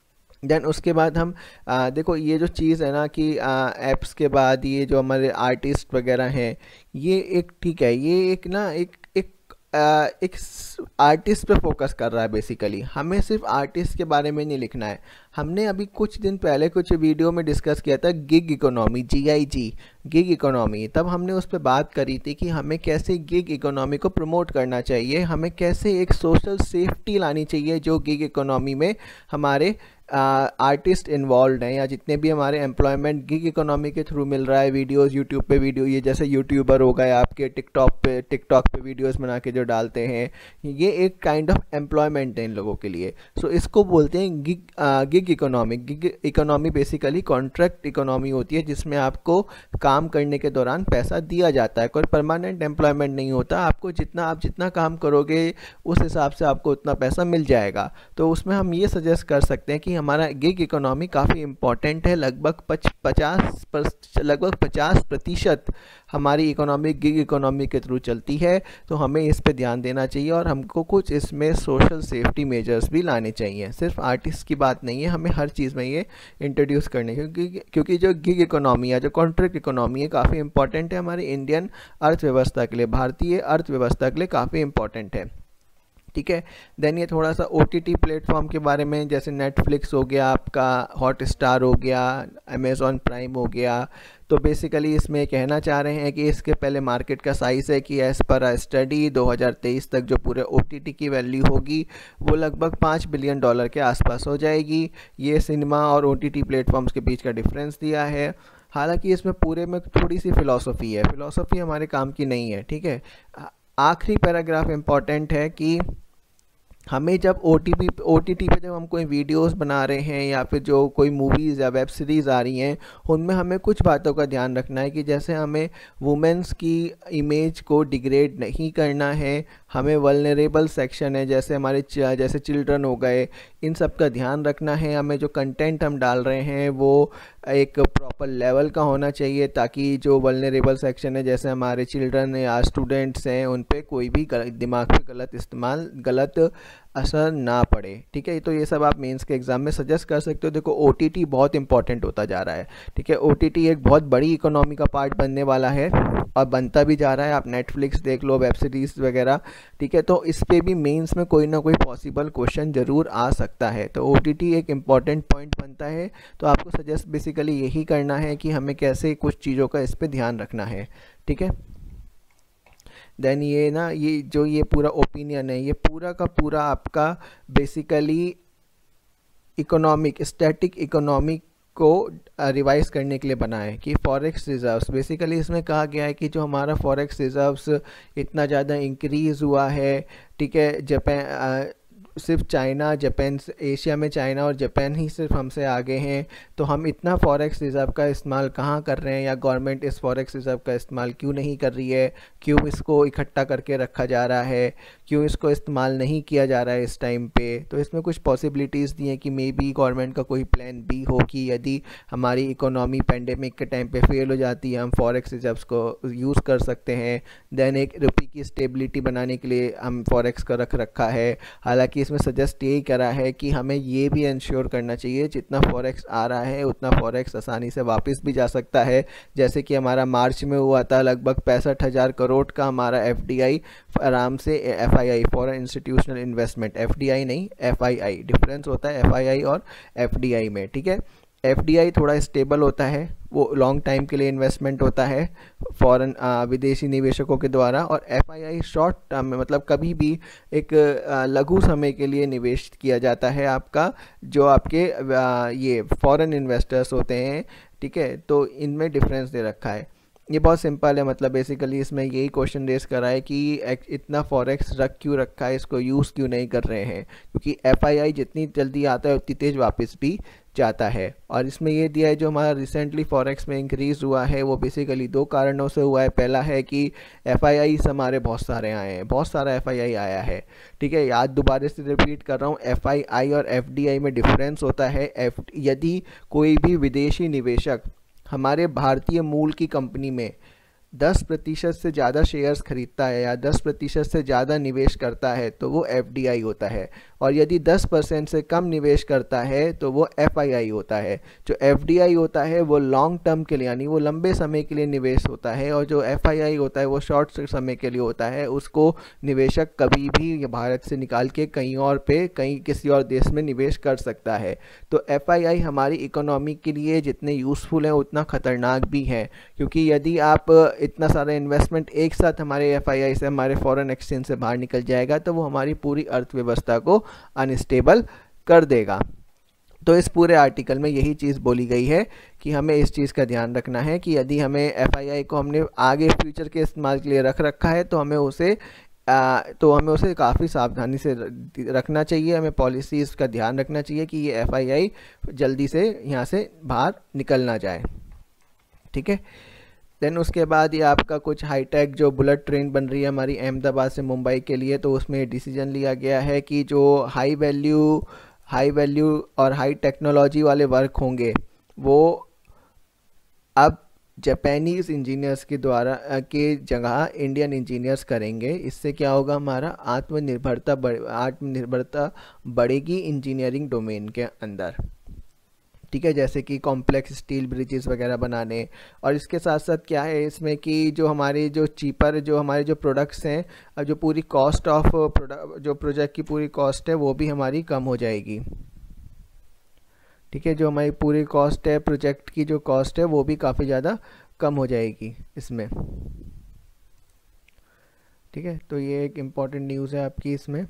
देन उसके बाद हम आ, देखो ये जो चीज़ है ना कि ऐप्स के बाद ये जो हमारे आर्टिस्ट वगैरह हैं, ये एक ठीक है, ये एक ना एक एक आ, एक आर्टिस्ट पे फोकस कर रहा है बेसिकली। हमें सिर्फ आर्टिस्ट के बारे में नहीं लिखना है। हमने अभी कुछ दिन पहले कुछ वीडियो में डिस्कस किया था gig economy, G I G gig economy. तब हमने उस पर बात करी थी कि हमें कैसे गिग इकोनॉमी को प्रमोट करना चाहिए, हमें कैसे एक सोशल सेफ्टी लानी चाहिए जो गिग इकोनॉमी में हमारे आर्टिस्ट इन्वॉल्व हैं, या जितने भी हमारे एम्प्लॉयमेंट गिग इकोनॉमी के थ्रू मिल रहा है। वीडियोस यूट्यूब पे वीडियो, ये जैसे यूट्यूबर हो गए आपके, टिकटॉक पे टिकटॉक पे वीडियोस बना के जो डालते हैं, ये एक काइंड ऑफ एम्प्लॉयमेंट है इन लोगों के लिए। सो so, इसको बोलते हैं gig gig economy. Gig economy basically contract economy होती है जिसमें आपको काम करने के दौरान पैसा दिया जाता है, कोई परमानेंट एम्प्लॉयमेंट नहीं होता। आपको जितना आप जितना काम करोगे उस हिसाब से आपको उतना पैसा मिल जाएगा। तो उसमें हम ये सजेस्ट कर सकते हैं कि हमारा गिग इकोनॉमी काफ़ी इम्पॉर्टेंट है। लगभग पच पचास पर लगभग पचास प्रतिशत हमारी इकोनॉमी गिग इकोनॉमी के थ्रू चलती है, तो हमें इस पे ध्यान देना चाहिए और हमको कुछ इसमें सोशल सेफ्टी मेजर्स भी लाने चाहिए। सिर्फ आर्टिस्ट की बात नहीं है, हमें हर चीज़ में ये इंट्रोड्यूस करने, क्योंकि क्योंकि जो गिग इकोनॉमी है, जो कॉन्ट्रैक्ट इकोनॉमी है, काफ़ी इंपॉर्टेंट है हमारी इंडियन अर्थव्यवस्था के लिए, भारतीय अर्थव्यवस्था के लिए काफ़ी इंपॉर्टेंट है। ठीक है। देन ये थोड़ा सा ओ टी टी प्लेटफॉर्म के बारे में, जैसे नेटफ्लिक्स हो गया, आपका हॉट स्टार हो गया, अमेज़ॉन प्राइम हो गया। तो बेसिकली इसमें कहना चाह रहे हैं कि इसके पहले मार्केट का साइज़ है कि एज़ पर अ स्टडी दो हज़ार तेईस तक जो पूरे ओ टी टी की वैल्यू होगी वो लगभग पाँच बिलियन डॉलर के आसपास हो जाएगी। ये सिनेमा और ओ टी टी प्लेटफॉर्म्स के बीच का डिफरेंस दिया है। हालांकि इसमें पूरे में थोड़ी सी फ़िलॉसफी है, फ़िलॉसफी हमारे काम की नहीं है। ठीक है। आखिरी पैराग्राफ इम्पॉर्टेंट है कि हमें जब O T P O T T पे जब हम कोई वीडियोस बना रहे हैं या फिर जो कोई मूवीज़ या वेब सीरीज़ आ रही हैं, उनमें हमें कुछ बातों का ध्यान रखना है कि जैसे हमें वुमेंस की इमेज को डिग्रेड नहीं करना है, हमें वल्नरेबल सेक्शन है जैसे हमारे जैसे चिल्ड्रन हो गए, इन सब का ध्यान रखना है। हमें जो कंटेंट हम डाल रहे हैं वो एक प्रॉपर लेवल का होना चाहिए, ताकि जो वल्नरेबल सेक्शन है जैसे हमारे चिल्ड्रन या स्टूडेंट्स हैं उन पे कोई भी दिमाग पे गलत इस्तेमाल गलत असर ना पड़े। ठीक है। तो ये सब आप मेंस के एग्ज़ाम में सजेस्ट कर सकते हो। देखो ओ टी टी बहुत इंपॉर्टेंट होता जा रहा है। ठीक है। ओ टी टी एक बहुत बड़ी इकोनॉमी का पार्ट बनने वाला है और बनता भी जा रहा है। आप नेटफ्लिक्स देख लो, वेब सीरीज़ वगैरह। ठीक है। तो इस पे भी मेंस में कोई ना कोई पॉसिबल क्वेश्चन ज़रूर आ सकता है। तो ओ टी टी एक इम्पॉर्टेंट पॉइंट बनता है। तो आपको सजेस्ट बेसिकली यही करना है कि हमें कैसे कुछ चीज़ों का इस पर ध्यान रखना है। ठीक है। देन ये ना ये जो ये पूरा ओपिनियन है, ये पूरा का पूरा आपका बेसिकली इकोनॉमिक स्टैटिक इकोनॉमिक को रिवाइज करने के लिए बना है कि फॉरेक्स रिज़र्व्स, बेसिकली इसमें कहा गया है कि जो हमारा फॉरेक्स रिज़र्व्स इतना ज़्यादा इंक्रीज़ हुआ है। ठीक है। जापान सिर्फ चाइना जापान एशिया में चाइना और जापान ही सिर्फ हमसे आगे हैं, तो हम इतना फॉरेक्स रिज़र्व का इस्तेमाल कहाँ कर रहे हैं, या गवर्नमेंट इस फॉरेक्स रिज़र्व का इस्तेमाल क्यों नहीं कर रही है, क्यों इसको इकट्ठा करके रखा जा रहा है, क्यों इसको इस्तेमाल नहीं किया जा रहा है इस टाइम पे। तो इसमें कुछ पॉसिबिलिटीज़ दी हैं कि मे बी गवर्नमेंट का कोई प्लान बी हो कि यदि हमारी इकोनॉमी पेंडेमिक के टाइम पे फेल हो जाती है, हम फॉरेक्स रिज़र्व्स को यूज़ कर सकते हैं। देन एक रुपये की स्टेबिलिटी बनाने के लिए हम फॉरेक्स का रख रखा है। हालांकि इसमें सजेस्ट यही करा है कि हमें ये भी इंश्योर करना चाहिए जितना फॉरेक्स आ रहा है उतना फॉरेक्स आसानी से वापस भी जा सकता है। जैसे कि हमारा मार्च में हुआ था, लगभग पैंसठ हज़ार करोड़ का हमारा एफ डी आई आराम से, F I I foreign institutional investment, F D I नहीं एफ आई आई, डिफरेंस होता है एफ आई आई और एफ डी आई में। ठीक है। एफ डी आई थोड़ा स्टेबल होता है, वो लॉन्ग टाइम के लिए इन्वेस्टमेंट होता है फॉरेन विदेशी निवेशकों के द्वारा, और F I I short term में, मतलब कभी भी एक लघु समय के लिए निवेश किया जाता है आपका, जो आपके आ, ये फॉरेन इन्वेस्टर्स होते हैं। ठीक है। तो इनमें डिफरेंस दे रखा है। ये बहुत सिंपल है, मतलब बेसिकली इसमें यही क्वेश्चन रेस करा है कि इतना फॉरेक्स रख क्यों रखा है, इसको यूज़ क्यों नहीं कर रहे हैं, क्योंकि एफ आई आई जितनी जल्दी आता है उतनी तेज़ वापस भी जाता है। और इसमें ये दिया है जो हमारा रिसेंटली फॉरेक्स में इंक्रीज़ हुआ है वो बेसिकली दो कारणों से हुआ है। पहला है कि एफ आई आई हमारे बहुत सारे आए हैं, बहुत सारा एफ आई आई आया है। ठीक है। याद दोबारा से रिपीट कर रहा हूँ, एफ आई आई और एफ डी आई में डिफरेंस होता है। एफ यदि कोई भी विदेशी निवेशक हमारे भारतीय मूल की कंपनी में दस प्रतिशत से ज़्यादा शेयर्स खरीदता है या दस प्रतिशत से ज़्यादा निवेश करता है तो वो एफ डी आई होता है, और यदि दस परसेंट से कम निवेश करता है तो वो एफ आई आई होता है। जो एफ डी आई होता है वो लॉन्ग टर्म के लिए, यानी वो लंबे समय के लिए निवेश होता है, और जो एफ आई आई होता है वो शॉर्ट समय के लिए होता है। उसको निवेशक कभी भी भारत से निकाल के कहीं और पे कहीं किसी और देश में निवेश कर सकता है। तो एफ आई आई हमारी इकोनॉमी के लिए जितने यूज़फुल हैं उतना ख़तरनाक भी हैं, क्योंकि यदि आप इतना सारा इन्वेस्टमेंट एक साथ हमारे एफ आई आई से, हमारे फॉरेन एक्सचेंज से बाहर निकल जाएगा तो वो हमारी पूरी अर्थव्यवस्था को अनस्टेबल कर देगा। तो इस पूरे आर्टिकल में यही चीज़ बोली गई है कि हमें इस चीज़ का ध्यान रखना है कि यदि हमें एफ आई आई को हमने आगे फ्यूचर के इस्तेमाल के लिए रख रखा है तो हमें उसे आ, तो हमें उसे काफ़ी सावधानी से रखना चाहिए। हमें पॉलिसीज़ का ध्यान रखना चाहिए कि ये एफ आई आई जल्दी से यहाँ से बाहर निकल ना जाए। ठीक है। देन उसके बाद ये आपका कुछ हाईटेक जो बुलेट ट्रेन बन रही है हमारी अहमदाबाद से मुंबई के लिए, तो उसमें डिसीजन लिया गया है कि जो हाई वैल्यू हाई वैल्यू और हाई टेक्नोलॉजी वाले वर्क होंगे वो अब जापानीज़ इंजीनियर्स के द्वारा अ, के जगह इंडियन इंजीनियर्स करेंगे। इससे क्या होगा, हमारा आत्मनिर्भरता बढ़ आत्मनिर्भरता बढ़ेगी इंजीनियरिंग डोमेन के अंदर। ठीक है, जैसे कि कॉम्प्लेक्स स्टील ब्रिजेस वगैरह बनाने। और इसके साथ साथ क्या है इसमें कि जो हमारे जो चीपर जो हमारे जो प्रोडक्ट्स हैं, अ, जो पूरी कॉस्ट ऑफ प्रोडक्ट जो प्रोजेक्ट की पूरी कॉस्ट है वो भी हमारी कम हो जाएगी। ठीक है, जो हमारी पूरी कॉस्ट है प्रोजेक्ट की जो कॉस्ट है वो भी काफ़ी ज़्यादा कम हो जाएगी इसमें। ठीक है, तो ये एक इम्पॉर्टेंट न्यूज़ है आपकी इसमें।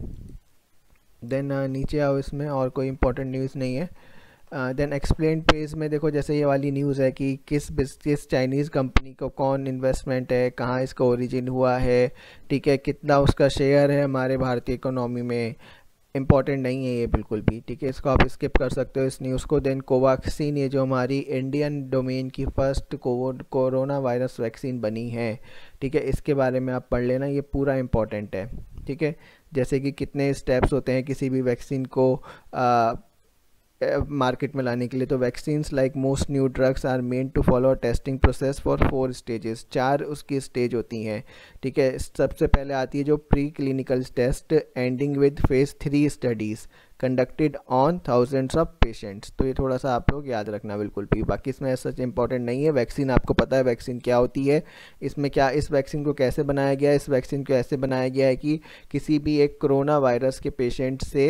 देन नीचे आओ, इसमें और कोई इम्पोर्टेंट न्यूज़ नहीं है। देन एक्सप्लेन पेज में देखो, जैसे ये वाली न्यूज़ है कि किस किस चाइनीज़ कंपनी को कौन इन्वेस्टमेंट है, कहाँ इसका ओरिजिन हुआ है, ठीक है, कितना उसका शेयर है हमारे भारतीय इकोनॉमी में। इम्पॉर्टेंट नहीं है ये बिल्कुल भी। ठीक है, इसको आप स्किप कर सकते हो इस न्यूज़ को। देन कोवैक्सीन, ये जो हमारी इंडियन डोमेन की first covid corona virus vaccine बनी है, ठीक है, इसके बारे में आप पढ़ लेना, ये पूरा इम्पॉर्टेंट है। ठीक है, जैसे कि कितने स्टेप्स होते हैं किसी भी वैक्सीन को आ, मार्केट में लाने के लिए। तो vaccines like most new drugs are meant to follow testing process for four stages. चार उसकी स्टेज होती हैं। ठीक है, सबसे पहले आती है जो pre clinical test ending with phase three studies conducted on thousands of patients. तो ये थोड़ा सा आप लोग याद रखना बिल्कुल भी, बाकी इसमें सच इंपॉर्टेंट नहीं है। वैक्सीन आपको पता है वैक्सीन क्या होती है, इसमें क्या इस वैक्सीन को कैसे बनाया गया है। इस वैक्सीन को ऐसे बनाया गया है कि किसी भी एक कोरोना वायरस के पेशेंट से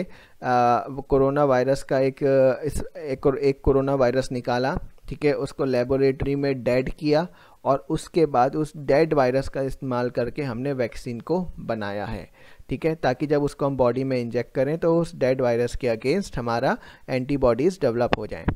कोरोना वायरस का एक इस एक, एक कोरोना वायरस निकाला, ठीक है, उसको लेबोरेटरी में डेड किया और उसके बाद उस डेड वायरस का इस्तेमाल करके हमने वैक्सीन को बनाया है। ठीक है, ताकि जब उसको हम बॉडी में इंजेक्ट करें तो उस डेड वायरस के अगेंस्ट हमारा एंटीबॉडीज़ डेवलप हो जाएं।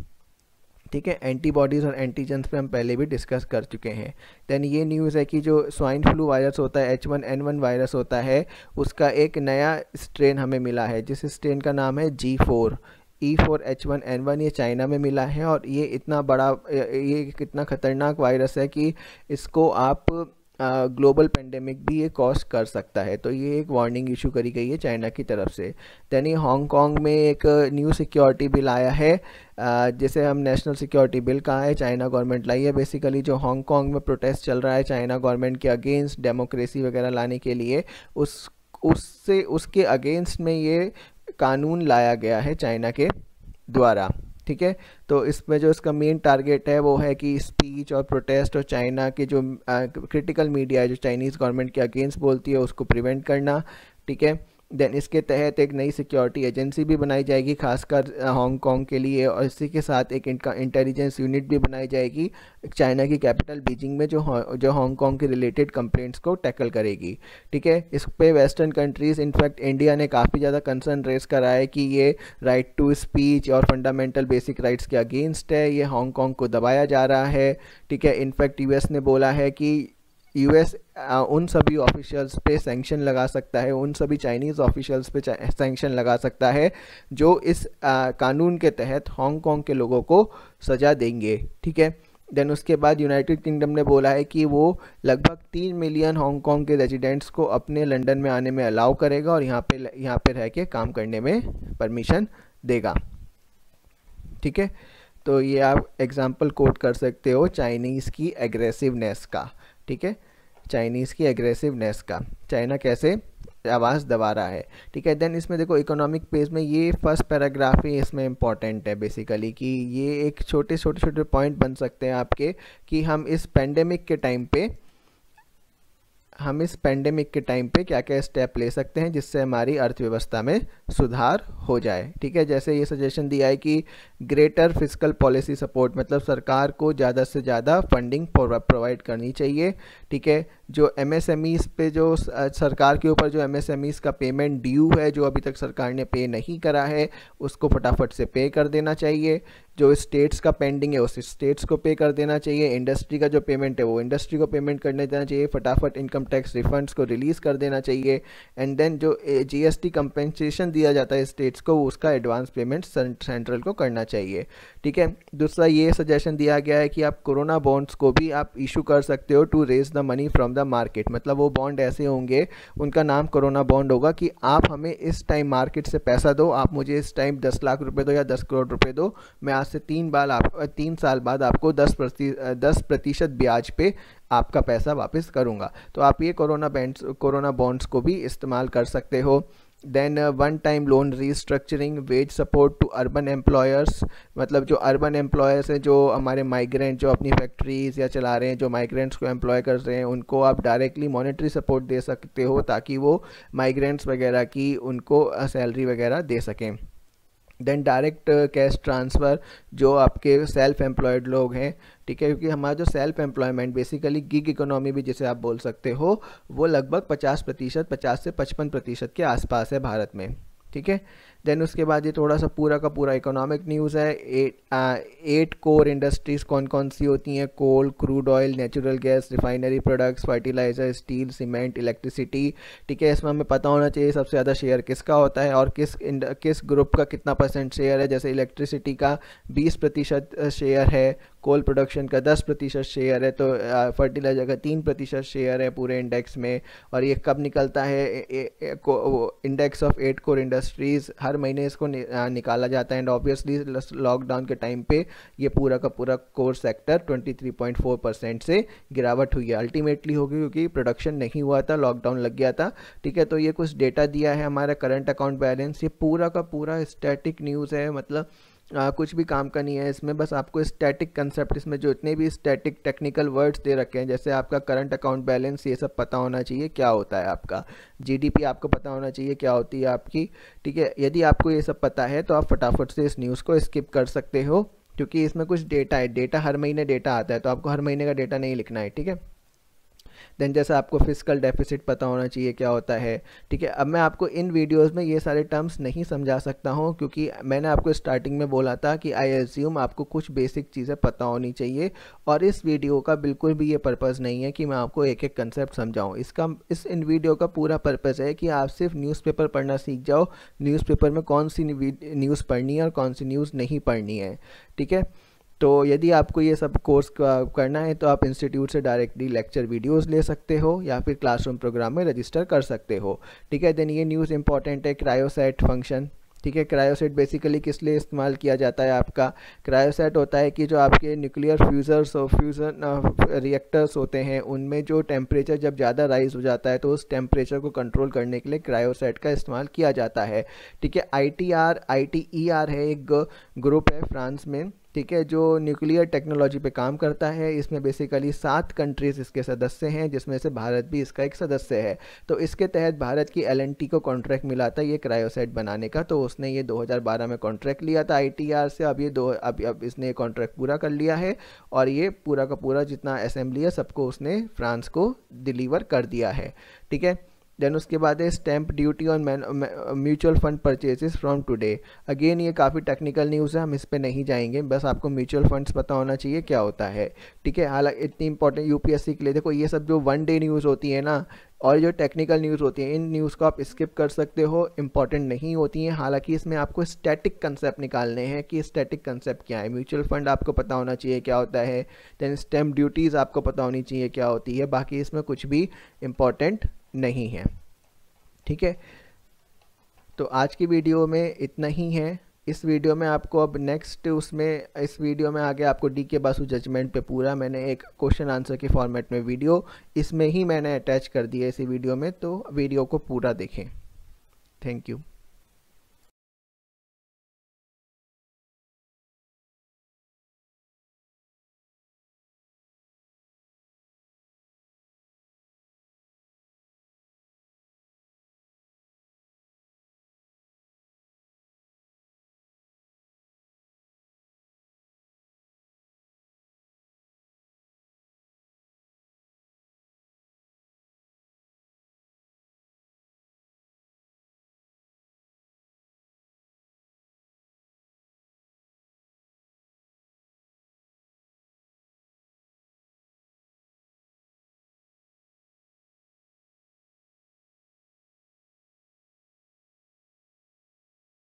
ठीक है, एंटीबॉडीज़ और एंटीजन्स पे हम पहले भी डिस्कस कर चुके हैं। देन ये न्यूज़ है कि जो स्वाइन फ्लू वायरस होता है, H one N one virus होता है, उसका एक नया स्ट्रेन हमें मिला है जिस स्ट्रेन का नाम है G four E four H one N one. ये चाइना में मिला है और ये इतना बड़ा, ये कितना ख़तरनाक वायरस है कि इसको आप ग्लोबल पेंडेमिक भी ये कॉज कर सकता है। तो ये एक वार्निंग इशू करी गई है चाइना की तरफ से। दैन ये हांगकांग में एक न्यू सिक्योरिटी बिल आया है, जिसे हम नेशनल सिक्योरिटी बिल कहा है, चाइना गवर्नमेंट लाई है। बेसिकली जो हांगकांग में प्रोटेस्ट चल रहा है चाइना गवर्नमेंट के अगेंस्ट, डेमोक्रेसी वगैरह लाने के लिए, उस उससे उसके अगेंस्ट में ये कानून लाया गया है चाइना के द्वारा। ठीक है, तो इसमें जो इसका मेन टारगेट है वो है कि स्पीच और प्रोटेस्ट और चाइना के जो क्रिटिकल मीडिया है जो चाइनीज़ गवर्नमेंट के अगेंस्ट बोलती है उसको प्रिवेंट करना। ठीक है, देन इसके तहत एक नई सिक्योरिटी एजेंसी भी बनाई जाएगी खासकर हांगकांग के लिए, और इसी के साथ एक इनका इंटेलिजेंस यूनिट भी बनाई जाएगी चाइना की कैपिटल बीजिंग में, जो जो हांगकांग के रिलेटेड कंप्लेंट्स को टैकल करेगी। ठीक है, इस पे वेस्टर्न कंट्रीज़, इनफैक्ट इंडिया ने काफ़ी ज़्यादा कंसर्न रेस करा है कि ये राइट टू स्पीच और फंडामेंटल बेसिक राइट्स के अगेंस्ट है, ये हांगकांग को दबाया जा रहा है। ठीक है, इनफैक्ट यूएस ने बोला है कि यूएस उन सभी ऑफिशियल्स पे सैंक्शन लगा सकता है, उन सभी चाइनीज़ ऑफिशियल्स पे सैंक्शन लगा सकता है जो इस आ, कानून के तहत हांगकांग के लोगों को सज़ा देंगे। ठीक है, देन उसके बाद यूनाइटेड किंगडम ने बोला है कि वो लगभग तीन मिलियन हांगकांग के रेजिडेंट्स को अपने लंदन में आने में अलाउ करेगा और यहाँ पे यहाँ पे रह के काम करने में परमिशन देगा। ठीक है, तो ये आप एग्जाम्पल कोट कर सकते हो चाइनीज़ की एग्रेसिवनेस का। ठीक है, चाइनीज़ की एग्रेसिवनेस का, चाइना कैसे आवाज़ दबा रहा है। ठीक है, देन इसमें देखो इकोनॉमिक पेज में ये फर्स्ट पैराग्राफ ही इसमें इंपॉर्टेंट है बेसिकली, कि ये एक छोटे छोटे छोटे पॉइंट बन सकते हैं आपके कि हम इस पेंडेमिक के टाइम पे हम इस पेंडेमिक के टाइम पे क्या क्या स्टेप ले सकते हैं जिससे हमारी अर्थव्यवस्था में सुधार हो जाए। ठीक है, जैसे ये सजेशन दिया है कि ग्रेटर फिस्कल पॉलिसी सपोर्ट, मतलब सरकार को ज़्यादा से ज़्यादा फंडिंग प्रोवाइड करनी चाहिए। ठीक है, जो एमएसएमईज़ पे जो सरकार के ऊपर जो एमएसएमईज़ का पेमेंट ड्यू है, जो अभी तक सरकार ने पे नहीं करा है, उसको फटाफट से पे कर देना चाहिए। जो स्टेट्स का पेंडिंग है उस स्टेट्स को पे कर देना चाहिए। इंडस्ट्री का जो पेमेंट है वो इंडस्ट्री को पेमेंट करने देना चाहिए। फटाफट इनकम टैक्स रिफंड्स को रिलीज़ कर देना चाहिए। एंड देन जो जीएसटी कंपेंसेशन दिया जाता है स्टेट्स स्टेट्स को उसका एडवांस पेमेंट सेंट्रल को करना चाहिए। ठीक है, दूसरा ये सजेशन दिया गया है कि आप कोरोना बॉन्ड्स को भी आप इशू कर सकते हो to raise the money from the market. मतलब वो बॉन्ड ऐसे होंगे, उनका नाम कोरोना बॉन्ड होगा कि आप हमें इस टाइम मार्केट से पैसा दो, आप मुझे इस टाइम दस लाख रुपए दो या दस करोड़ रुपए दो, मैं आज से तीन बार आप तीन साल बाद आपको दस प्रति दस प्रतिशत ब्याज पे आपका पैसा वापस करूंगा। तो आप ये कोरोना बैंड्स कोरोना बॉन्ड्स को भी इस्तेमाल कर सकते हो। Then one time loan restructuring, wage support to urban employers. मतलब जो अर्बन एम्प्लॉयर्स हैं, जो हमारे माइग्रेंट जो अपनी फैक्ट्रीज या चला रहे हैं, जो माइग्रेंट्स को एम्प्लॉय कर रहे हैं, उनको आप डायरेक्टली मॉनेटरी सपोर्ट दे सकते हो ताकि वो माइग्रेंट्स वगैरह की उनको सैलरी वगैरह दे सकें। देन डायरेक्ट कैश ट्रांसफ़र, जो आपके सेल्फ एम्प्लॉयड लोग हैं, ठीक है, क्योंकि हमारा जो self employment basically gig economy भी जिसे आप बोल सकते हो, वो लगभग पचास प्रतिशत पचास से पचपन प्रतिशत के आसपास है भारत में। ठीक है, देन उसके बाद ये थोड़ा सा पूरा का पूरा इकोनॉमिक न्यूज़ है। एट एट कोर इंडस्ट्रीज़ कौन कौन सी होती हैं? Coal, crude oil, natural gas, refinery products, fertiliser, steel, cement, electricity. ठीक है, इसमें हमें पता होना चाहिए सबसे ज़्यादा शेयर किसका होता है और किस किस ग्रुप का कितना परसेंट शेयर है। जैसे इलेक्ट्रिसिटी का बीस प्रतिशत शेयर है, कोल प्रोडक्शन का दस प्रतिशत शेयर है, तो फर्टिलाइजर का तीन प्रतिशत शेयर है पूरे इंडेक्स में। और ये कब निकलता है? Index of eight core industries, हर महीने इसको नि, आ, निकाला जाता है। एंड ऑब्वियसली लॉकडाउन के टाइम पे ये पूरा का पूरा कोर सेक्टर तेईस पॉइंट चार परसेंट से गिरावट हुई है। अल्टीमेटली होगी क्योंकि प्रोडक्शन नहीं हुआ था, लॉकडाउन लग गया था। ठीक है, तो ये कुछ डेटा दिया है हमारा करंट अकाउंट बैलेंस। ये पूरा का पूरा स्टैटिक न्यूज़ है, मतलब आ, कुछ भी काम का नहीं है इसमें, बस आपको स्टैटिक कंसेप्ट, इसमें जो इतने भी स्टैटिक टेक्निकल वर्ड्स दे रखे हैं, जैसे आपका करंट अकाउंट बैलेंस, ये सब पता होना चाहिए क्या होता है आपका। जीडीपी आपको पता होना चाहिए क्या होती है आपकी। ठीक है, यदि आपको ये सब पता है तो आप फटाफट से इस न्यूज़ को स्किप कर सकते हो, क्योंकि इसमें कुछ डेटा है। डेटा हर महीने डेटा आता है, तो आपको हर महीने का डेटा नहीं लिखना है। ठीक है, देन जैसे आपको फिस्कल डेफिसिट पता होना चाहिए क्या होता है। ठीक है, अब मैं आपको इन वीडियोस में ये सारे टर्म्स नहीं समझा सकता हूँ, क्योंकि मैंने आपको स्टार्टिंग में बोला था कि आई एज्यूम आपको कुछ बेसिक चीज़ें पता होनी चाहिए, और इस वीडियो का बिल्कुल भी ये पर्पज़ नहीं है कि मैं आपको एक एक कंसेप्ट समझाऊँ। इसका इस इन वीडियो का पूरा पर्पज़ है कि आप सिर्फ न्यूज़पेपर पढ़ना सीख जाओ, न्यूज़पेपर में कौन सी न्यूज़ पढ़नी है और कौन सी न्यूज़ नहीं पढ़नी है। ठीक है, तो यदि आपको ये सब कोर्स करना है तो आप इंस्टीट्यूट से डायरेक्टली लेक्चर वीडियोस ले सकते हो या फिर क्लासरूम प्रोग्राम में रजिस्टर कर सकते हो। ठीक है, देन ये न्यूज़ इंपॉर्टेंट है, क्रायोसेट फंक्शन। ठीक है, क्रायोसेट बेसिकली किस लिए इस्तेमाल किया जाता है? आपका क्रायोसेट होता है कि जो आपके न्यूक्लियर फ्यूज़र्स और फ्यूज़न रिएक्टर्स होते हैं, उनमें जो टेम्परेचर जब ज़्यादा राइज हो जाता है तो उस टेम्परेचर को कंट्रोल करने के लिए क्रायोसेट का इस्तेमाल किया जाता है। ठीक है, I T R I T E R है, एक ग्रुप है फ्रांस में, ठीक है, जो न्यूक्लियर टेक्नोलॉजी पे काम करता है। इसमें बेसिकली सात कंट्रीज़ इसके सदस्य हैं, जिसमें से भारत भी इसका एक सदस्य है। तो इसके तहत भारत की एल एन टी को कॉन्ट्रैक्ट मिला था ये क्रायोसेट बनाने का, तो उसने ये दो हज़ार बारह में कॉन्ट्रैक्ट लिया था आई टी आर से। अब ये दो अब अब इसने कॉन्ट्रैक्ट पूरा कर लिया है, और ये पूरा का पूरा जितना असेंबली है सबको उसने फ्रांस को डिलीवर कर दिया है। ठीक है, देन उसके बाद है stamp duty on mutual fund purchases from today. Again ये काफ़ी टेक्निकल न्यूज़ है, हम इस पे नहीं जाएंगे, बस आपको म्यूचुअल फंड्स पता होना चाहिए क्या होता है। ठीक है, हालांकि इतनी इंपॉर्टेंट यूपीएससी के लिए, देखो ये सब जो वन डे न्यूज़ होती है ना, और जो टेक्निकल न्यूज़ होती है, इन न्यूज़ को आप स्किप कर सकते हो, इंपॉर्टेंट नहीं होती हैं। हालांकि इसमें आपको स्टैटिक कंसेप्ट निकालने हैं कि स्टैटिक कंसेप्ट क्या है। म्यूचुअल फंड आपको पता होना चाहिए क्या होता है, देन स्टैम्प ड्यूटीज़ आपको पता होनी चाहिए क्या होती है, बाकी इसमें कुछ भी इम्पॉर्टेंट नहीं है। ठीक है, तो आज की वीडियो में इतना ही है। इस वीडियो में आपको अब नेक्स्ट उसमें इस वीडियो में आगे आपको डी के बासु जजमेंट पे पूरा मैंने एक क्वेश्चन आंसर के फॉर्मेट में वीडियो इसमें ही मैंने अटैच कर दिया इसी वीडियो में, तो वीडियो को पूरा देखें। Thank you.